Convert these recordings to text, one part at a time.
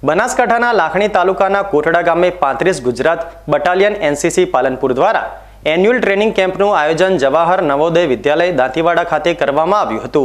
બનાસકાંઠાના લાખણી તાલુકાના કોટડા ગામે 35 ગુજરાત બટાલિયન એનસીસી પાલનપુર દ્વારા એન્યુઅલ ટ્રેનિંગ કેમ્પનું આયોજન જવાહર નવોદય વિદ્યાલય દાંતીવાડા ખાતે કરવામાં આવ્યું હતું,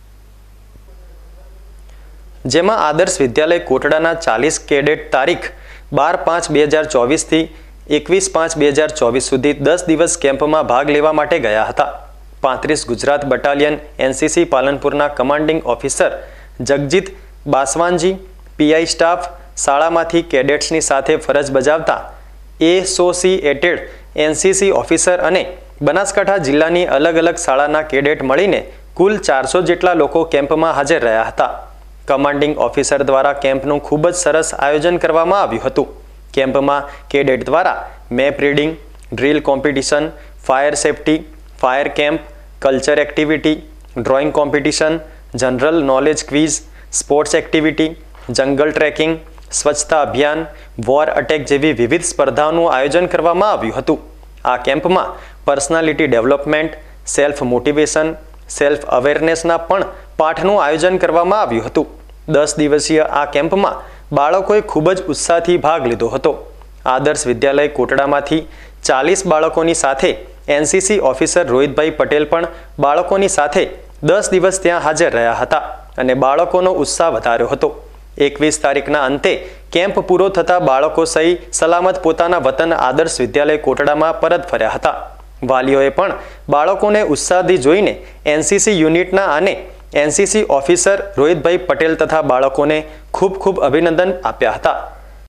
જેમાં આદર્શ વિદ્યાલય કોટડાના 40 કેડેટ તારીખ 12/5/2024 થી 21/5/2024 સુધી 10 દિવસ કેમ્પમાં ભાગ લેવા માટે ગયા હતા। 35 ગુજરાત બટાલિયન એનસીસી પાલનપુરના કમાન્ડિંગ ઓફિસર જગજીત બાસવાનજી, પીઆઈ સ્ટાફ, શાળામાંથી કેડેટ્સની સાથે ફરજ બજાવતા એસોસિએટેડ એનસીસી ઓફિસર અને બનાસકાંઠા જિલ્લાની અલગ અલગ શાળાના કેડેટ મળીને કુલ 400 જેટલા લોકો કેમ્પમાં હાજર રહ્યા હતા। કમાન્ડિંગ ઓફિસર દ્વારા કેમ્પનું ખૂબ જ સરસ આયોજન કરવામાં આવ્યું હતું। કેમ્પમાં કેડેટ દ્વારા map reading, drill competition, fire safety, fire camp, culture activity, drawing competition, general knowledge quiz, sports activity, jungle trekking, સ્વચ્છતા અભિયાન, વોર અટેક જેવી વિવિધ સ્પર્ધાઓનું આયોજન કરવામાં આવ્યું હતું। આ કેમ્પમાં personality development, self motivation, self અવેરનેસના પણ પાઠનું આયોજન કરવામાં આવ્યું હતું। 10 દિવસીય આ કેમ્પમાં બાળકોએ ખૂબ જ ઉત્સાહથી ભાગ લીધો હતો। આદર્શ વિદ્યાલય કોટડામાંથી 40 બાળકોની સાથે એનસીસી ઓફિસર રોહિતભાઈ પટેલ પણ બાળકોની સાથે 10 દિવસ ત્યાં હાજર રહ્યા હતા અને બાળકોનો ઉત્સાહ વધાર્યો હતો। 21 તારીખના અંતે કેમ્પ પૂરો થતાં બાળકો સહી સલામત પોતાના વતન આદર્શ વિદ્યાલય કોટડામાં પરત ફર્યા હતા। વાલીઓએ પણ બાળકોને ઉત્સાહથી જોઈને એનસીસી યુનિટના અને એનસીસી ઓફિસર રોહિતભાઈ પટેલ તથા બાળકોને ખૂબ ખૂબ અભિનંદન આપ્યા હતા।